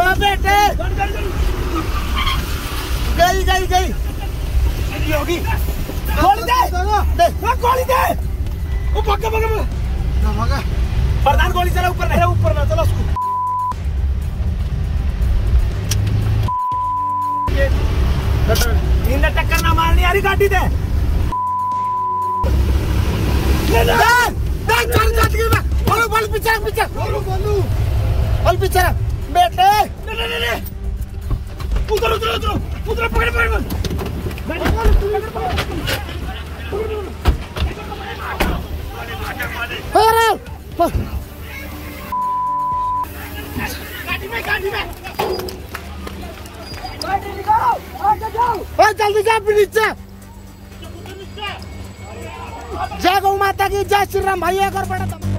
बेटे गई गई गई होगी। गोली दे गोली दे। वो भागा भागा भागा। प्रधान गोली चला ऊपर नहीं ऊपर ना चला उसको। इन्हें टक्कर ना मारनी यारी गाड़ी दे। चल जाती है बोलो बोल पीछे पीछे बोल पीछे बेटे। उधर उधर उधर उधर पकड़ पकड़ जल्दी जा नीचे। जय गौ माता की जय श्री राम भाई। अगर बड़ा